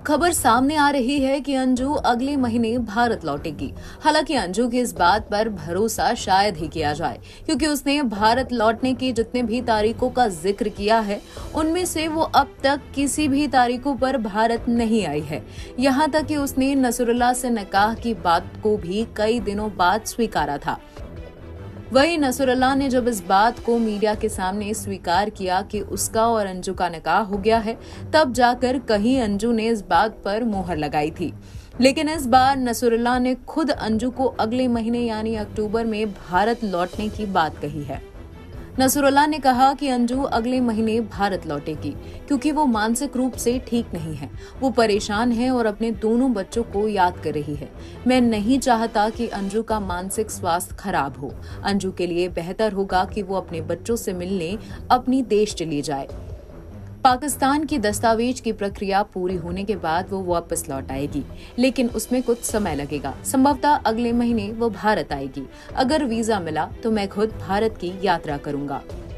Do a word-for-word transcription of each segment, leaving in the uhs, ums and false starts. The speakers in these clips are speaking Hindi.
खबर सामने आ रही है कि अंजू अगले महीने भारत लौटेगी। हालांकि अंजू की इस बात पर भरोसा शायद ही किया जाए, क्योंकि उसने भारत लौटने की जितने भी तारीखों का जिक्र किया है उनमें से वो अब तक किसी भी तारीखों पर भारत नहीं आई है। यहाँ तक कि उसने नसरुल्लाह से निकाह की बात को भी कई दिनों बाद स्वीकारा था। वहीं नसरुल्लाह ने जब इस बात को मीडिया के सामने स्वीकार किया कि उसका और अंजू का निकाह हो गया है, तब जाकर कहीं अंजू ने इस बात पर मोहर लगाई थी। लेकिन इस बार नसरुल्लाह ने खुद अंजू को अगले महीने यानी अक्टूबर में भारत लौटने की बात कही है। नसरुल्लाह ने कहा कि अंजू अगले महीने भारत लौटेगी, क्योंकि वो मानसिक रूप से ठीक नहीं है। वो परेशान है और अपने दोनों बच्चों को याद कर रही है। मैं नहीं चाहता कि अंजू का मानसिक स्वास्थ्य खराब हो। अंजू के लिए बेहतर होगा कि वो अपने बच्चों से मिलने अपनी देश चली जाए। पाकिस्तान की दस्तावेज की प्रक्रिया पूरी होने के बाद वो वापस लौट आएगी, लेकिन उसमें कुछ समय लगेगा। संभवतः अगले महीने वो भारत आएगी। अगर वीजा मिला तो मैं खुद भारत की यात्रा करूंगा।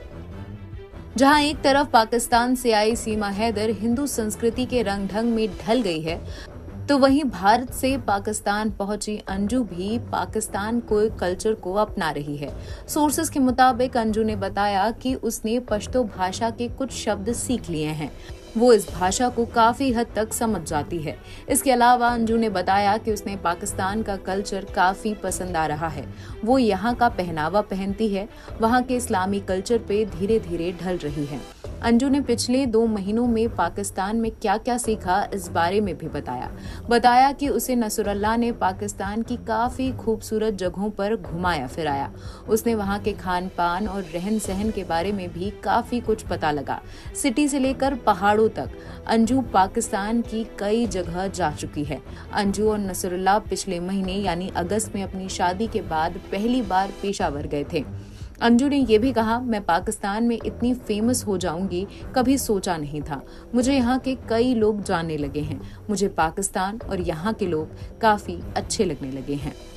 जहां एक तरफ पाकिस्तान से आई सीमा हैदर हिंदू संस्कृति के रंग ढंग में ढल गई है, तो वहीं भारत से पाकिस्तान पहुंची अंजू भी पाकिस्तान को कल्चर को अपना रही है। सोर्सेस के मुताबिक अंजू ने बताया कि उसने पश्तो भाषा के कुछ शब्द सीख लिए हैं। वो इस भाषा को काफी हद तक समझ जाती है। इसके अलावा अंजू ने बताया कि उसने पाकिस्तान का कल्चर काफी पसंद आ रहा है। वो यहाँ का पहनावा पहनती है, वहाँ के इस्लामी कल्चर पे धीरे धीरे ढल रही है। अंजू ने पिछले दो महीनों में पाकिस्तान में क्या क्या सीखा इस बारे में भी बताया। बताया कि उसे नसरुल्लाह ने पाकिस्तान की काफी खूबसूरत जगहों पर घुमाया फिराया। उसने वहाँ के खान पान और रहन सहन के बारे में भी काफी कुछ पता लगा। सिटी से लेकर पहाड़ों तक अंजू पाकिस्तान की कई जगह जा चुकी है। अंजू और नसरुल्लाह पिछले महीने यानी अगस्त में अपनी शादी के बाद पहली बार पेशावर गए थे। अंजू ने यह भी कहा, मैं पाकिस्तान में इतनी फेमस हो जाऊंगी कभी सोचा नहीं था। मुझे यहाँ के कई लोग जानने लगे हैं। मुझे पाकिस्तान और यहाँ के लोग काफी अच्छे लगने लगे हैं।